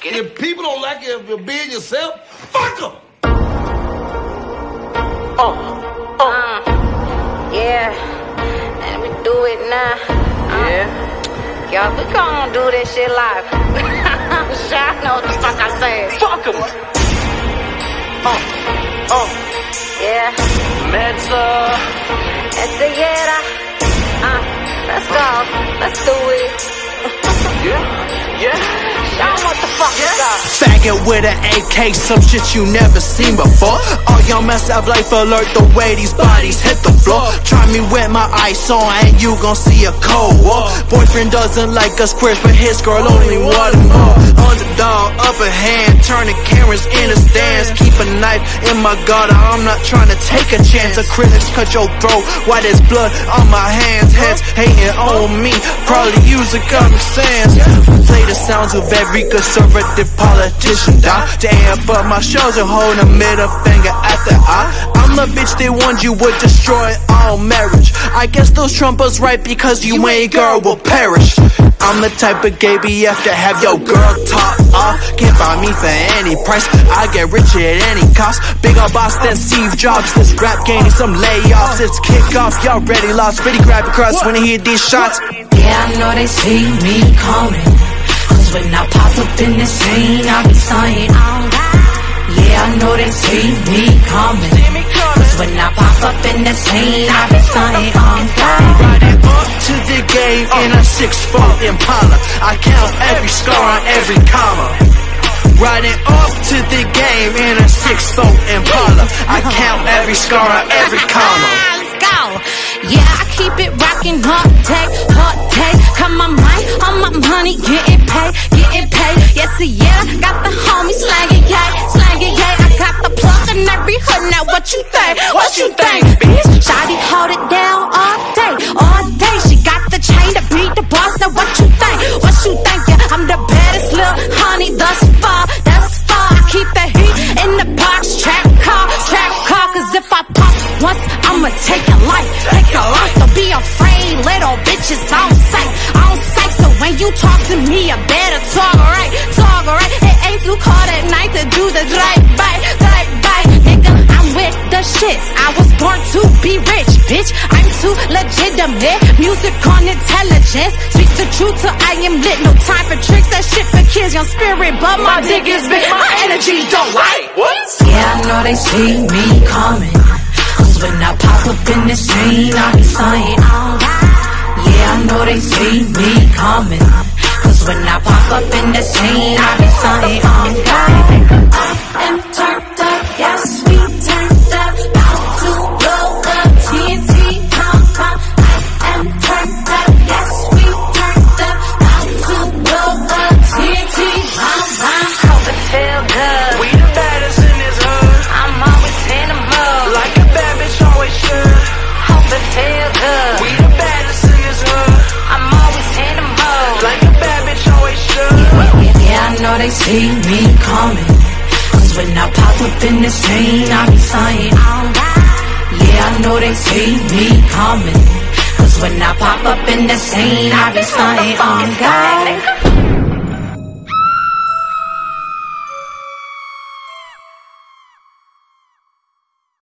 If people don't like it, if you're being yourself, fuck them. Yeah, and we do it now. Y'all, we gon' do this shit live. Y'all know what the fuck I said. Fuck em. Yeah. Medza. And Sayyeda. Let's go. Let's do it. Yeah. Y'all know what the fuck is up. Faggot with an AK, some shit you never seen before. All y'all mess up life alert the way these bodies hit the floor. Try me with my ice on and you gon' see a cold war. Boyfriend doesn't like us queers, but his girl only want him more. Underdog, upper hand, turning cameras in the stands. Keep a knife in my gutter, I'm not trying to take a chance. A critics cut your throat, white as blood on my hands. Heads hating on me, probably using common sense. Play the sounds of every conservative politician die. Damn, but my shows are holding a middle finger at the eye. I'm the bitch they warned you would destroy all marriage. I guess those Trumpers right because you ain't girl will perish. I'm the type of gay BF to have your girl top off. Can't buy me for any price, I get rich at any cost. Bigger boss than Steve Jobs, this rap gaining some layoffs. It's kickoff, y'all ready lost. Really grab the crust when he hit these shots. Yeah, I know they see me coming, cause when I pop up in the scene, I be saying, oh God. Yeah, I know they see me coming, cause when I pop up in the scene, I be saying, oh God. Riding up to the game in a 6'4" Impala. I count every scar on every comma. Riding up to the game in a 6'4" Impala. I count every scar on every comma. Let's go. Yeah, I keep it rockin', hot take. Come on, my money, getting paid. Yes, yeah, got the homies slanging, yeah. I got the plug in every hood. Now what you think, bitch? Shawty hold it down all day. She got the chain to beat the boss. Now what you think? Yeah, I'm the baddest little honey thus far. I keep the heat in the box, trap car. Cause if I pop once, I'ma take a life. Don't be afraid, little bitches on sight. So when you talk to me, I better talk right. It ain't too cold at night to do the drive-by. Nigga, I'm with the shits. I was born to be rich, bitch. I'm too legitimate. Music on intelligence. Speak the truth till I am lit. No time for tricks, that shit for kids. Young spirit, but my dick is big. My energy don't lie. What? Yeah, I know they see me coming, cause when I pop up in the scene, I be saying, oh God. Yeah, I know they see me coming, cause when I pop up in the scene, I be saying, oh God. I am turned up, yes, we turned up. About to blow up TNT, come. I am turned up, yes, we turned up. About to blow up TNT, come. Hope it feel good. We the baddest in this hood. I'm always in the mood. Like a bad bitch always should. Hope it feel good. We the baddest in this hood. I'm always in the mood. Like a bad bitch always should. Yeah, I know they see me coming, cause when I pop up in the scene, I be saying, oh God. Yeah, I know they see me coming, cause when I pop up in the scene, I be saying, oh God.